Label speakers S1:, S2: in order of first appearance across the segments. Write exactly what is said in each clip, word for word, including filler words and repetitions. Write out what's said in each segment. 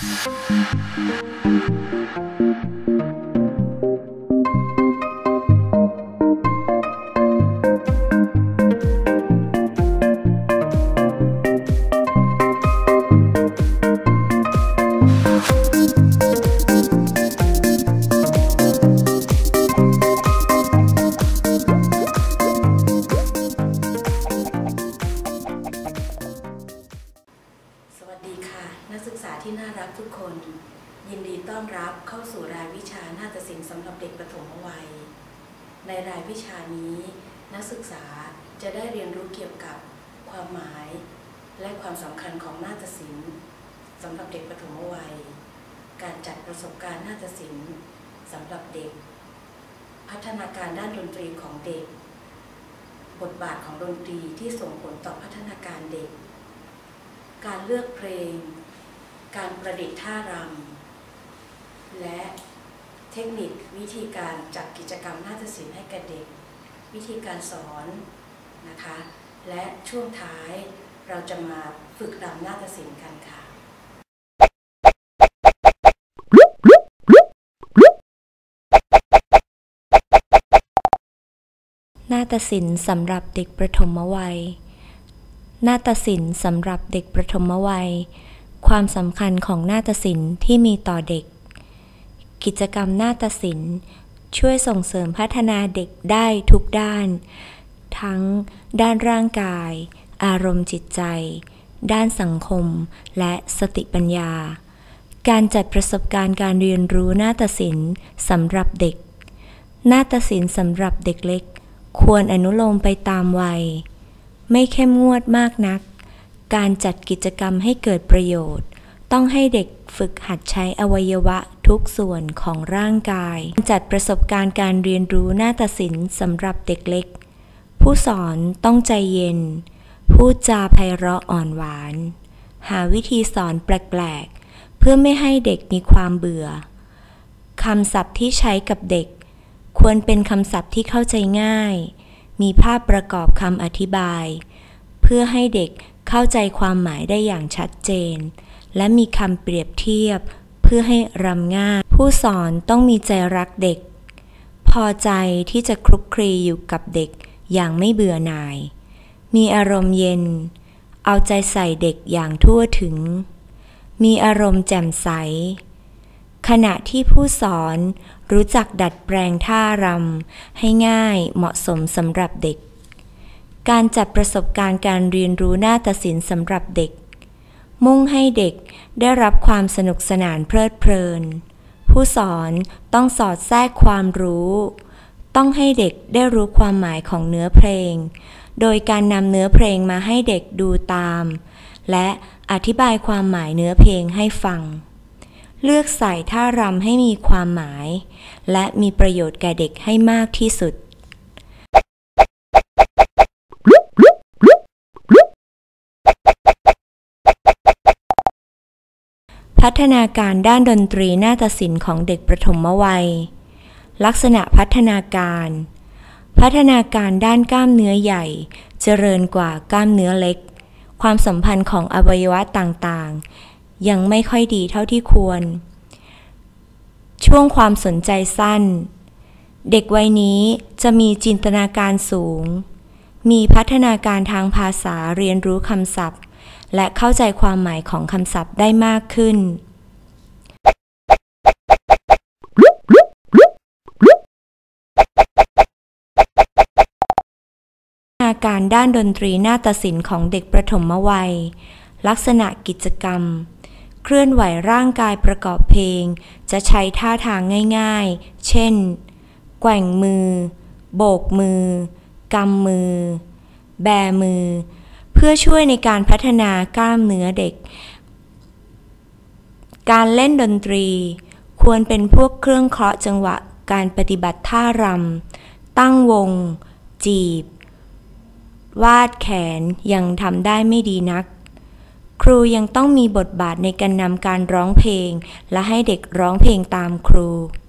S1: นักศึกษาที่น่ารักทุกคนยินดีต้อนรับเข้าสู่รายวิชานาฏศิลป์สำหรับเด็กประถมวัยในรายวิชานี้นักศึกษาจะได้เรียนรู้เกี่ยวกับความหมายและความสำคัญของนาฏศิลป์สำหรับเด็กประถมวัยการจัดประสบการณ์นาฏศิลป์สำหรับเด็กพัฒนาการด้านดนตรีของเด็กบทบาทของดนตรีที่ส่งผลต่อพัฒนาการเด็กการเลือกเพลงการประดิษฐ์ท่ารำและเทคนิควิธีการจัดกิจกรรมนาฏศิลป์ให้แก่เด็กวิธีการสอนนะคะและช่วงท้ายเราจะมาฝึกรำนาฏศิลป์กันค่ะ
S2: นาฏศิลป์สำหรับเด็กประถมวัยนาฏศิลป์สำหรับเด็กประถมวัยความสำคัญของนาฏศิลป์ที่มีต่อเด็กกิจกรรมนาฏศิลป์ช่วยส่งเสริมพัฒนาเด็กได้ทุกด้านทั้งด้านร่างกายอารมณ์จิตใจด้านสังคมและสติปัญญาการจัดประสบการณ์การเรียนรู้นาฏศิลป์สำหรับเด็กนาฏศิลป์สำหรับเด็กเล็กควรอนุโลมไปตามวัยไม่เข้มงวดมากนักการจัดกิจกรรมให้เกิดประโยชน์ต้องให้เด็กฝึกหัดใช้อวัยวะทุกส่วนของร่างกายจัดประสบการณ์การเรียนรู้นาฏศิลป์สำหรับเด็กเล็กผู้สอนต้องใจเย็นพูดจาไพเราะอ่อนหวานหาวิธีสอนแปลกๆเพื่อไม่ให้เด็กมีความเบื่อคำศัพท์ที่ใช้กับเด็กควรเป็นคำศัพท์ที่เข้าใจง่ายมีภาพประกอบคำอธิบายเพื่อให้เด็กเข้าใจความหมายได้อย่างชัดเจนและมีคำเปรียบเทียบเพื่อให้รำง่ายผู้สอนต้องมีใจรักเด็กพอใจที่จะคลุกคลีอยู่กับเด็กอย่างไม่เบื่อหน่ายมีอารมณ์เย็นเอาใจใส่เด็กอย่างทั่วถึงมีอารมณ์แจ่มใสขณะที่ผู้สอนรู้จักดัดแปลงท่ารำให้ง่ายเหมาะสมสำหรับเด็กการจัดประสบการณ์การเรียนรู้นาฏศิลป์สำหรับเด็กมุ่งให้เด็กได้รับความสนุกสนานเพลิดเพลินผู้สอนต้องสอดแทรกความรู้ต้องให้เด็กได้รู้ความหมายของเนื้อเพลงโดยการนำเนื้อเพลงมาให้เด็กดูตามและอธิบายความหมายเนื้อเพลงให้ฟังเลือกใส่ท่ารำให้มีความหมายและมีประโยชน์แก่เด็กให้มากที่สุดพัฒนาการด้านดนตรีนาฏศิลป์ของเด็กประถมวัยลักษณะพัฒนาการพัฒนาการด้านกล้ามเนื้อใหญ่เจริญกว่ากล้ามเนื้อเล็กความสัมพันธ์ของอวัยวะต่างๆยังไม่ค่อยดีเท่าที่ควรช่วงความสนใจสั้นเด็กวัยนี้จะมีจินตนาการสูงมีพัฒนาการทางภาษาเรียนรู้คำศัพท์และเข้าใจความหมายของคำศัพท์ได้มากขึ้นพัฒนาการด้านดนตรีนาฏศิลป์ของเด็กประถมวัยลักษณะกิจกรรมเคลื่อนไหวร่างกายประกอบเพลงจะใช้ท่าทางง่ายๆเช่นแกว่งมือโบกมือกำมือแบมือเพื่อช่วยในการพัฒนากล้ามเนื้อเด็กการเล่นดนตรีควรเป็นพวกเครื่องเคาะจังหวะการปฏิบัติท่ารำตั้งวงจีบวาดแขนยังทำได้ไม่ดีนักครูยังต้องมีบทบาทในการนำการร้องเพลงและให้เด็กร้องเพลงตามครู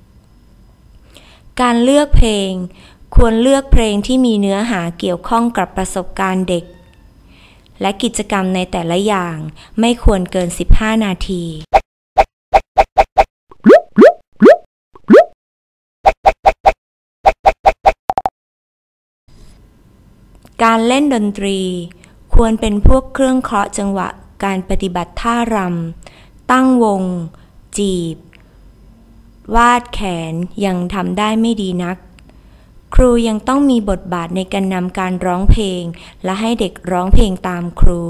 S2: การเลือกเพลงควรเลือกเพลงที่มีเนื้อหาเกี่ยวข้องกับประสบการณ์เด็กและกิจกรรมในแต่ละอย่างไม่ควรเกินสิบห้านาทีการเล่นดนตรีควรเป็นพวกเครื่องเคาะจังหวะการปฏิบัติท่ารำตั้งวงจีบวาดแขนยังทำได้ไม่ดีนักครูยังต้องมีบทบาทในการนำการร้องเพลงและให้เด็กร้องเพลงตามครู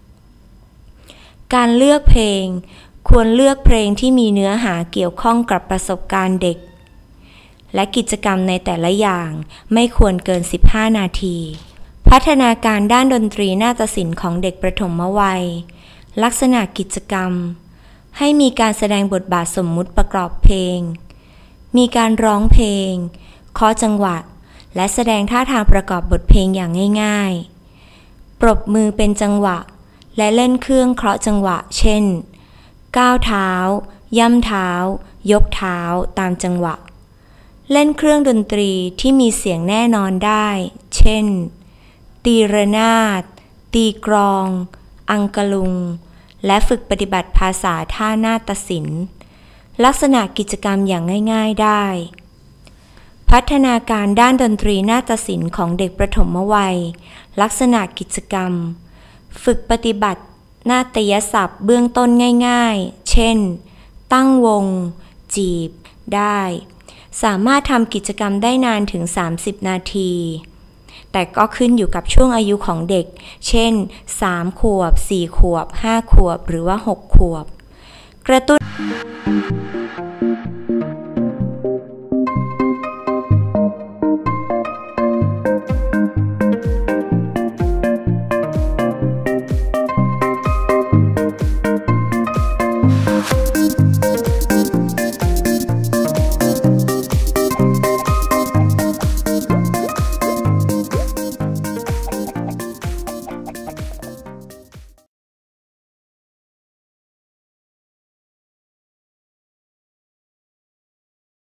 S2: การเลือกเพลงควรเลือกเพลงที่มีเนื้อหาเกี่ยวข้องกับประสบการณ์เด็กและกิจกรรมในแต่ละอย่างไม่ควรเกินสิบห้านาทีพัฒนาการด้านดนตรีนาฏศิลป์ของเด็กประถมวัยลักษณะกิจกรรมให้มีการแสดงบทบาทสมมุติประกอบเพลงมีการร้องเพลงเคาะจังหวะและแสดงท่าทางประกอบบทเพลงอย่างง่ายๆปรบมือเป็นจังหวะและเล่นเครื่องเคาะจังหวะเช่นก้าวเท้าย่ำเท้ายกเท้าตามจังหวะเล่นเครื่องดนตรีที่มีเสียงแน่นอนได้เช่นตีระนาดตีกลองอังกะลุงและฝึกปฏิบัติภาษาท่านาฏศิลป์ลักษณะกิจกรรมอย่างง่ายๆได้พัฒนาการด้านดนตรีนาฏศิลป์ของเด็กประถมวัยลักษณะกิจกรรมฝึกปฏิบัตินาฏยศัพท์เบื้องต้นง่ายๆเช่นตั้งวงจีบได้สามารถทำกิจกรรมได้นานถึงสามสิบนาทีแต่ก็ขึ้นอยู่กับช่วงอายุของเด็กเช่นสามขวบสี่ขวบห้าขวบหรือว่าหกขวบกระตุ้น